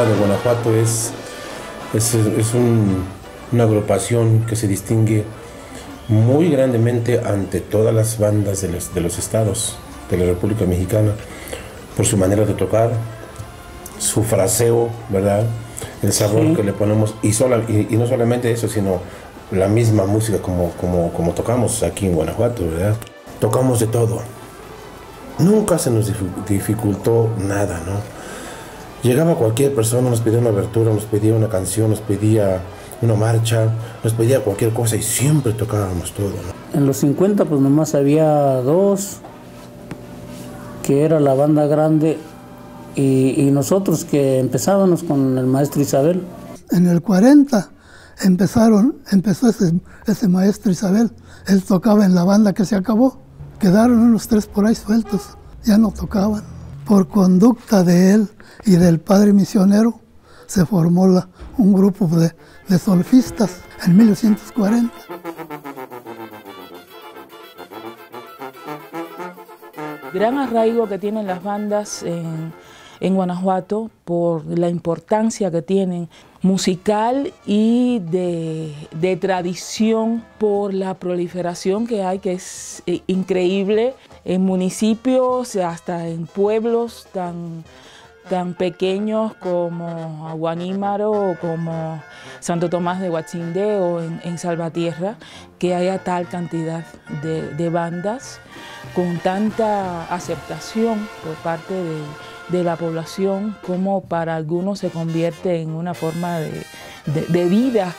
música de Guanajuato es una agrupación que se distingue muy grandemente ante todas las bandas de los estados de la República Mexicana por su manera de tocar, su fraseo, ¿verdad? El sabor sí que le ponemos, y no solamente eso, sino la misma música como tocamos aquí en Guanajuato, ¿verdad? Tocamos de todo. Nunca se nos dificultó nada, ¿no? Llegaba cualquier persona, nos pedía una abertura, nos pedía una canción, nos pedía una marcha, nos pedía cualquier cosa y siempre tocábamos todo, ¿no? En los 50 pues nomás había dos, que era la banda grande y nosotros que empezábamos con el maestro Isabel. En el 40 empezó ese maestro Isabel, él tocaba en la banda que se acabó, quedaron unos 3 por ahí sueltos, ya no tocaban. Por conducta de él y del padre misionero se formó un grupo de solfistas en 1940. Gran arraigo que tienen las bandas en Guanajuato por la importancia que tienen musical y de tradición, por la proliferación que hay, que es increíble en municipios, hasta en pueblos tan pequeños como Aguanímaro o como Santo Tomás de Huatzindé o en Salvatierra, que haya tal cantidad de bandas con tanta aceptación por parte de la población, como para algunos se convierte en una forma de vida.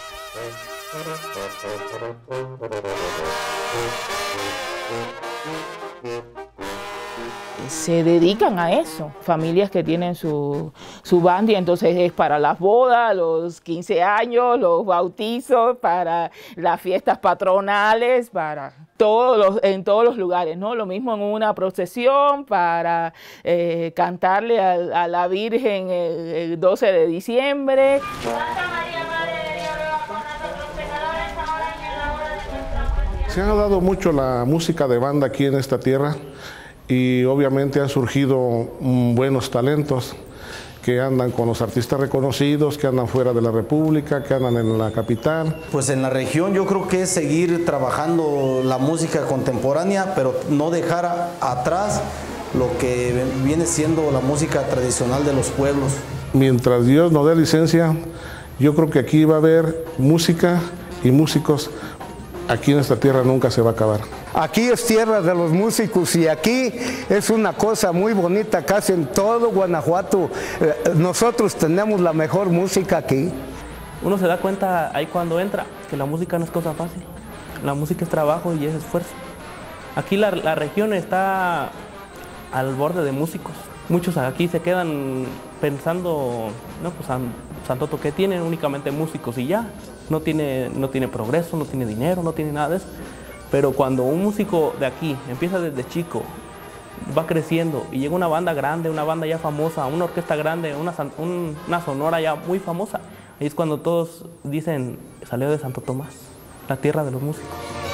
Se dedican a eso, familias que tienen su banda, y entonces es para las bodas, los 15 años, los bautizos, para las fiestas patronales, para en todos los lugares, ¿no? Lo mismo en una procesión, para cantarle a la Virgen el 12 de diciembre. Santa María, Madre de Dios, ruega por nosotros pecadores, ahora y en la hora de nuestra muerte. Se ha dado mucho la música de banda aquí en esta tierra, y obviamente han surgido buenos talentos que andan con los artistas reconocidos, que andan fuera de la República, que andan en la capital. Pues en la región yo creo que es seguir trabajando la música contemporánea, pero no dejar atrás lo que viene siendo la música tradicional de los pueblos. Mientras Dios nos dé licencia, yo creo que aquí va a haber música y músicos. Aquí en esta tierra nunca se va a acabar. Aquí es tierra de los músicos y aquí es una cosa muy bonita, casi en todo Guanajuato. Nosotros tenemos la mejor música aquí. Uno se da cuenta ahí cuando entra que la música no es cosa fácil. La música es trabajo y es esfuerzo. Aquí la región está al borde de músicos. Muchos aquí se quedan pensando, no, pues Santoto, ¿qué tienen? Únicamente músicos y ya. No tiene progreso, no tiene dinero, no tiene nada de eso. Pero cuando un músico de aquí empieza desde chico, va creciendo y llega una banda grande, una banda ya famosa, una orquesta grande, una sonora ya muy famosa, ahí es cuando todos dicen, salió de Santo Tomás, la tierra de los músicos.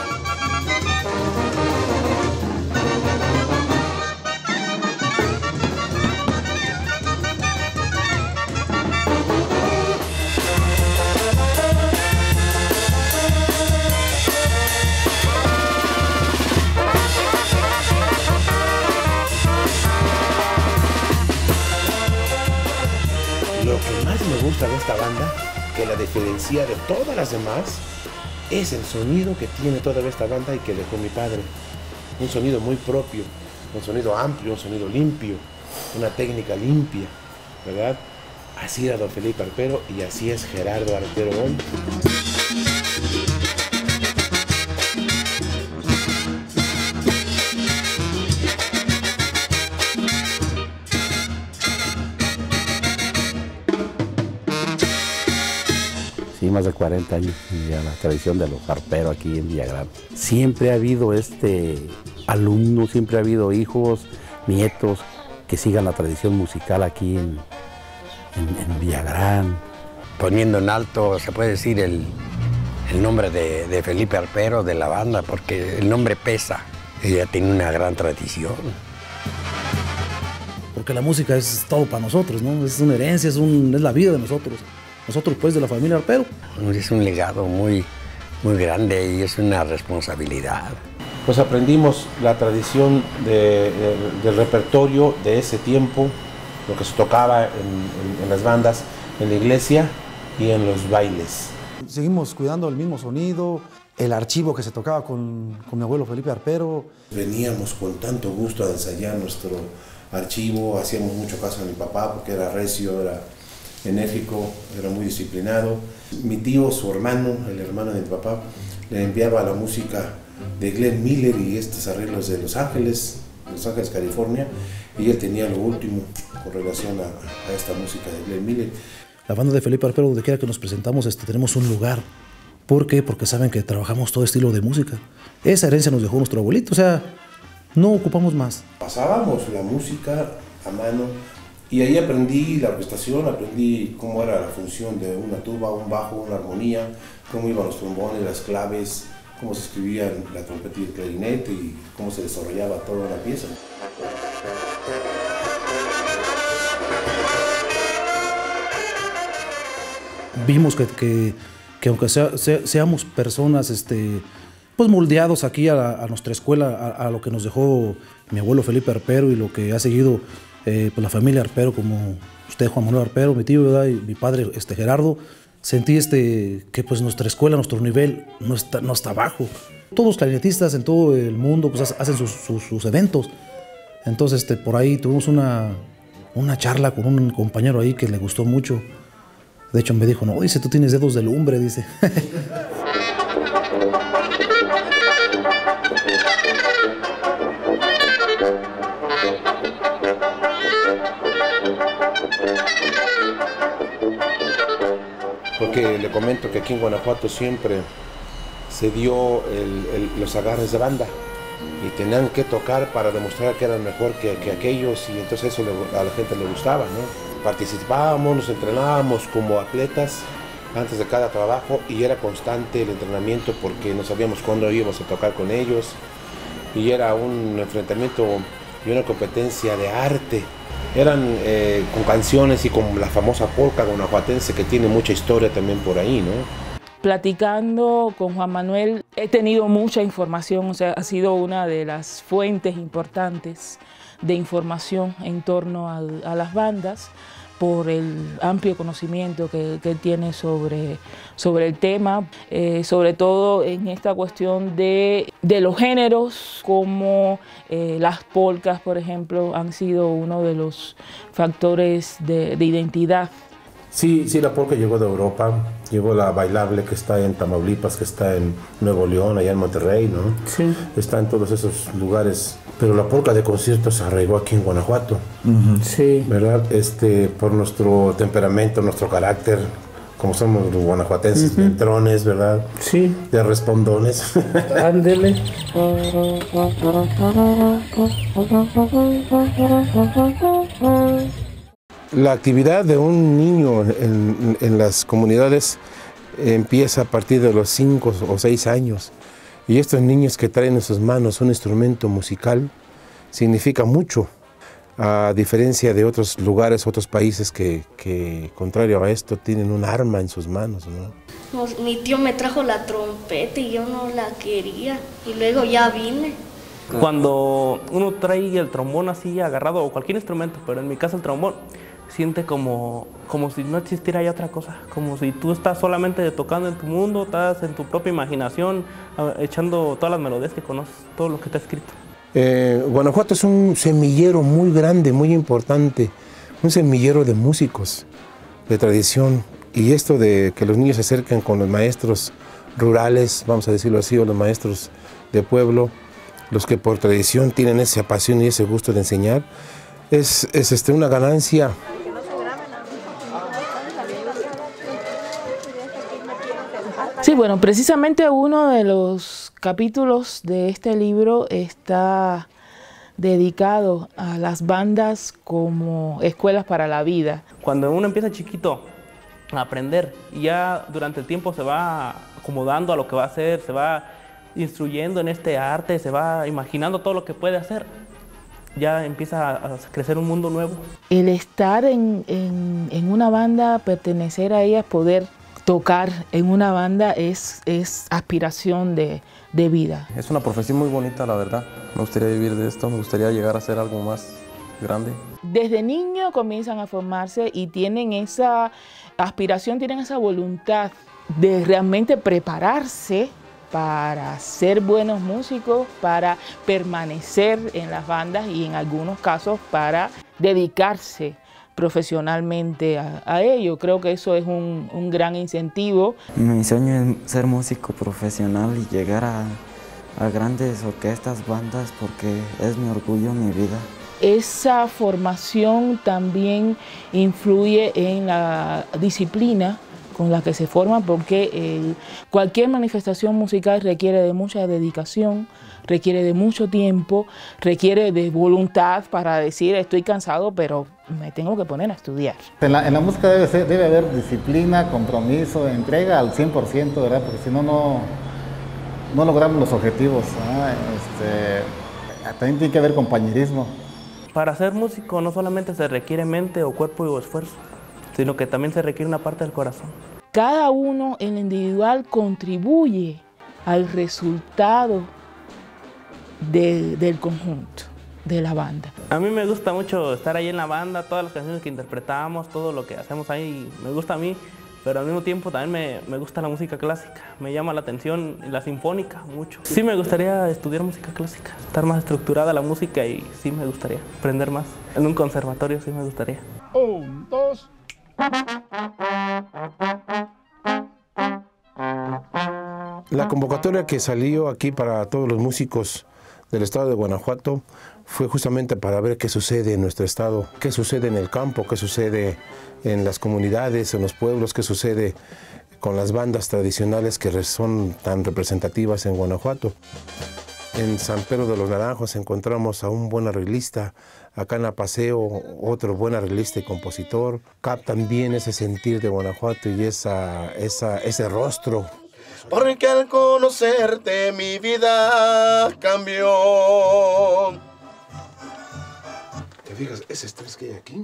Lo que más me gusta de esta banda, que la diferencia de todas las demás, es el sonido que tiene toda esta banda y que dejó mi padre. Un sonido muy propio, un sonido amplio, un sonido limpio, una técnica limpia, ¿verdad? Así era don Felipe Arpero y así es Gerardo Arpero hoy. Sí, más de 40 años ya la tradición de los Arpero aquí en Villagrán. Siempre ha habido alumnos, siempre ha habido hijos, nietos que sigan la tradición musical aquí en Villagrán. Poniendo en alto, se puede decir, el nombre de Felipe Arpero, de la banda, porque el nombre pesa. Ella tiene una gran tradición. porque la música es todo para nosotros, ¿no? Es una herencia, es la vida de nosotros pues de la familia Arpero. Es un legado muy grande y es una responsabilidad. Pues aprendimos la tradición del repertorio de ese tiempo, lo que se tocaba en las bandas, en la iglesia y en los bailes. Seguimos cuidando el mismo sonido, el archivo que se tocaba con mi abuelo Felipe Arpero. Veníamos con tanto gusto a ensayar nuestro archivo, hacíamos mucho caso a mi papá porque era recio, era enérgico, era muy disciplinado. Mi tío, su hermano, el hermano de mi papá, le enviaba la música de Glenn Miller y estos arreglos de Los Ángeles, California, y él tenía lo último con relación a esta música de Glenn Miller. La banda de Felipe Arpero, donde quiera que nos presentamos, tenemos un lugar. ¿Por qué? Porque saben que trabajamos todo estilo de música. Esa herencia nos dejó nuestro abuelito, o sea, no ocupamos más. Pasábamos la música a mano y ahí aprendí la orquestación, aprendí cómo era la función de una tuba, un bajo, una armonía, cómo iban los trombones, las claves, cómo se escribía la trompeta y el clarinete y cómo se desarrollaba toda la pieza. Vimos que aunque seamos personas pues moldeados aquí a nuestra escuela, a lo que nos dejó mi abuelo Felipe Arpero y lo que ha seguido pues la familia Arpero, como usted, Juan Manuel Arpero, mi tío, ¿verdad? Y mi padre Gerardo, sentí que pues nuestra escuela, nuestro nivel no está bajo. Todos los clarinetistas en todo el mundo pues hacen sus eventos. Entonces por ahí tuvimos una charla con un compañero ahí que le gustó mucho. De hecho me dijo, no, dice, tú tienes dedos de lumbre, dice. Porque le comento que aquí en Guanajuato siempre se dio los agarres de banda y tenían que tocar para demostrar que eran mejor que aquellos, y entonces eso a la gente le gustaba, ¿no? Participábamos, nos entrenábamos como atletas antes de cada trabajo y era constante el entrenamiento porque no sabíamos cuándo íbamos a tocar con ellos y era un enfrentamiento y una competencia de arte. Eran con canciones y con la famosa polca guanajuatense que tiene mucha historia también por ahí, ¿no? Platicando con Juan Manuel he tenido mucha información, o sea, ha sido una de las fuentes importantes de información en torno a las bandas por el amplio conocimiento que él tiene sobre el tema, sobre todo en esta cuestión de los géneros, como las polcas, por ejemplo, han sido uno de los factores de identidad. Sí, la polca llegó de Europa, llegó la bailable que está en Tamaulipas, que está en Nuevo León, allá en Monterrey, ¿no? Sí. Está en todos esos lugares, pero la polca de conciertos se arraigó aquí en Guanajuato. Sí. ¿Verdad? Por nuestro temperamento, nuestro carácter, como somos los guanajuatenses, de entrones, ¿verdad? Sí. De respondones. Ándele. La actividad de un niño en las comunidades empieza a partir de los 5 o 6 años. Y estos niños que traen en sus manos un instrumento musical significa mucho, a diferencia de otros lugares, otros países que contrario a esto, tienen un arma en sus manos, ¿no? Mi tío me trajo la trompeta y yo no la quería, y luego ya vine. Cuando uno trae el trombón así agarrado, o cualquier instrumento, pero en mi caso el trombón, siente como si no existiera ya otra cosa, como si tú estás solamente tocando en tu mundo, estás en tu propia imaginación, echando todas las melodías que conoces, todo lo que está escrito. Guanajuato es un semillero muy grande, muy importante, un semillero de músicos de tradición, y esto de que los niños se acerquen con los maestros rurales, vamos a decirlo así, o los maestros de pueblo, los que por tradición tienen esa pasión y ese gusto de enseñar, es una ganancia. Sí, bueno, precisamente uno de los capítulos de este libro está dedicado a las bandas como escuelas para la vida. Cuando uno empieza chiquito a aprender y ya durante el tiempo se va acomodando a lo que va a hacer, se va instruyendo en este arte, se va imaginando todo lo que puede hacer. ya empieza a crecer un mundo nuevo. El estar en una banda, pertenecer a ella, poder tocar en una banda es aspiración de vida. Es una profesión muy bonita, la verdad. Me gustaría vivir de esto, me gustaría llegar a ser algo más grande. Desde niños comienzan a formarse y tienen esa aspiración, tienen esa voluntad de realmente prepararse para ser buenos músicos, para permanecer en las bandas y en algunos casos para dedicarse profesionalmente a ello. Creo que eso es un gran incentivo. Mi sueño es ser músico profesional y llegar a grandes orquestas, bandas, porque es mi orgullo, mi vida. Esa formación también influye en la disciplina con la que se forman, porque cualquier manifestación musical requiere de mucha dedicación, requiere de mucho tiempo, requiere de voluntad para decir estoy cansado, pero me tengo que poner a estudiar. En la música debe haber disciplina, compromiso, entrega al 100%, ¿verdad? Porque si no, no logramos los objetivos, ¿no? También tiene que haber compañerismo. Para ser músico no solamente se requiere mente o cuerpo o esfuerzo, sino que también se requiere una parte del corazón. Cada uno en lo individual contribuye al resultado del conjunto, de la banda. A mí me gusta mucho estar ahí en la banda, todas las canciones que interpretamos, todo lo que hacemos ahí me gusta a mí, pero al mismo tiempo también me gusta la música clásica, me llama la atención la sinfónica mucho. Sí me gustaría estudiar música clásica, estar más estructurada la música y sí me gustaría aprender más. En un conservatorio sí me gustaría. 1, 2. La convocatoria que salió aquí para todos los músicos del estado de Guanajuato fue justamente para ver qué sucede en nuestro estado, qué sucede en el campo, qué sucede en las comunidades, en los pueblos, qué sucede con las bandas tradicionales que son tan representativas en Guanajuato. En San Pedro de los Naranjos encontramos a un buen arreglista, acá en Apaseo otro buen arreglista y compositor. Captan bien ese sentir de Guanajuato y ese rostro. Porque al conocerte mi vida cambió. ¿Te fijas? Ese estrés que hay aquí.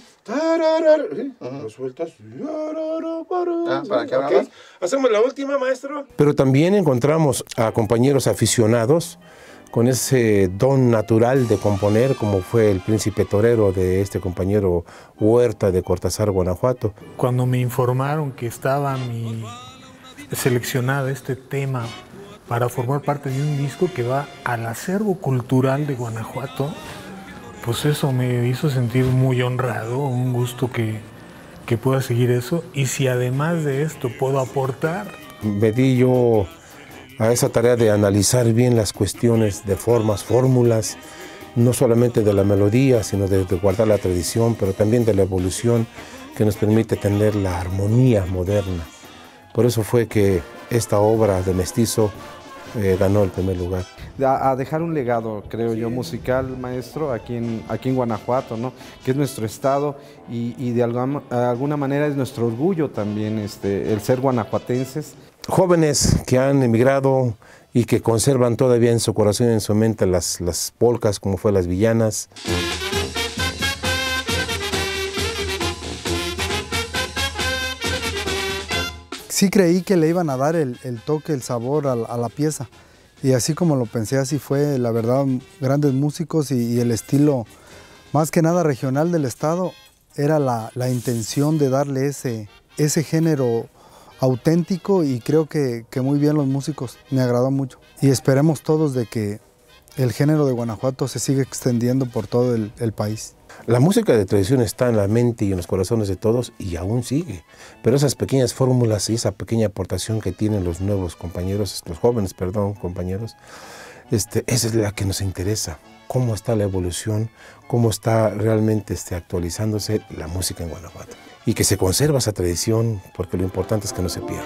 Lo sueltas. ¿Para qué hablamos? Hacemos la última, maestro. Pero también encontramos a compañeros aficionados con ese don natural de componer, como fue el príncipe torero de este compañero Huerta de Cortázar, Guanajuato. Cuando me informaron que estaba seleccionada este tema para formar parte de un disco que va al acervo cultural de Guanajuato, pues eso me hizo sentir muy honrado, un gusto que pueda seguir eso. Y si además de esto puedo aportar. Me di yo a esa tarea de analizar bien las cuestiones de formas, fórmulas, no solamente de la melodía, sino de guardar la tradición, pero también de la evolución que nos permite tener la armonía moderna. Por eso fue que esta obra de Mestizo ganó el primer lugar. A dejar un legado, creo yo, musical, maestro, aquí en Guanajuato, ¿no? Que es nuestro estado y de alguna manera es nuestro orgullo también el ser guanajuatenses. Jóvenes que han emigrado y que conservan todavía en su corazón y en su mente las polcas, como fue Las Villanas. Sí creí que le iban a dar el toque, el sabor a la pieza. Y así como lo pensé, así fue, la verdad, grandes músicos y el estilo, más que nada regional del estado, era la intención de darle ese género auténtico y creo que muy bien los músicos, me agradó mucho. Y esperemos todos de que el género de Guanajuato se siga extendiendo por todo el país. La música de tradición está en la mente y en los corazones de todos y aún sigue. Pero esas pequeñas fórmulas y esa pequeña aportación que tienen los nuevos compañeros, los jóvenes, perdón, compañeros, esa es la que nos interesa. Cómo está la evolución, cómo está realmente actualizándose la música en Guanajuato. Y que se conserva esa tradición, porque lo importante es que no se pierda.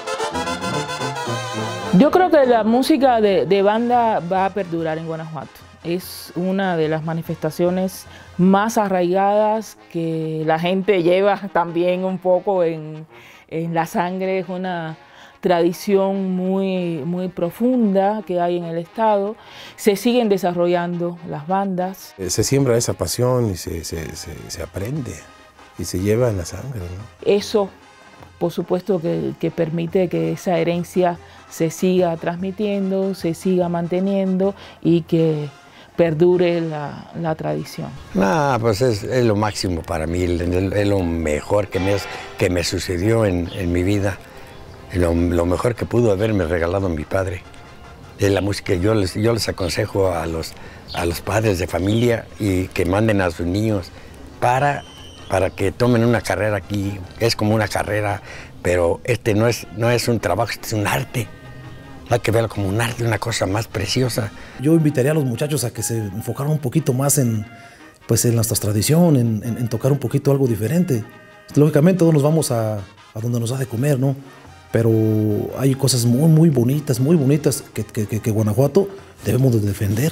Yo creo que la música de banda va a perdurar en Guanajuato. es una de las manifestaciones más arraigadas que la gente lleva también un poco en la sangre. Es una tradición muy profunda que hay en el estado. Se siguen desarrollando las bandas. Se siembra esa pasión y se aprende y se lleva en la sangre, ¿no? Eso, por supuesto, que permite que esa herencia se siga transmitiendo, se siga manteniendo y que perdure la tradición. Pues es lo máximo para mí, es lo mejor que me sucedió en mi vida. Lo mejor que pudo haberme regalado mi padre. Es la música. Yo les aconsejo a los padres de familia y que manden a sus niños para que tomen una carrera aquí. Es como una carrera, pero no es un trabajo, es un arte. Hay que verlo como un arte, una cosa más preciosa. Yo invitaría a los muchachos a que se enfocaran un poquito más en nuestra tradición, en tocar un poquito algo diferente. Lógicamente todos nos vamos a donde nos da de comer, ¿no? Pero hay cosas muy bonitas que Guanajuato debemos de defender.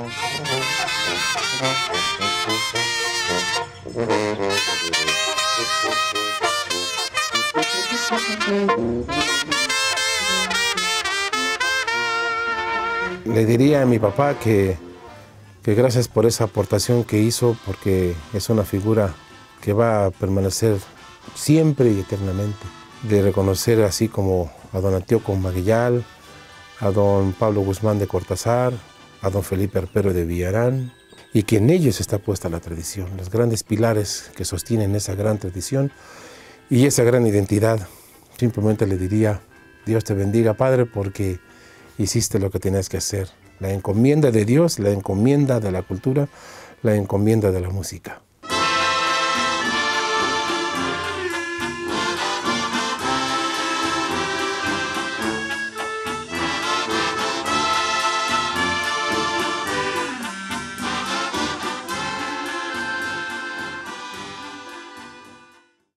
Le diría a mi papá que gracias por esa aportación que hizo, porque es una figura que va a permanecer siempre y eternamente. De reconocer así como a don Antíoco Maguillal, a don Pablo Guzmán de Cortázar, a don Felipe Arpero de Villarán, y que en ellos está puesta la tradición, los grandes pilares que sostienen esa gran tradición y esa gran identidad. Simplemente le diría, Dios te bendiga, Padre, porque hiciste lo que tenías que hacer. La encomienda de Dios, la encomienda de la cultura, la encomienda de la música.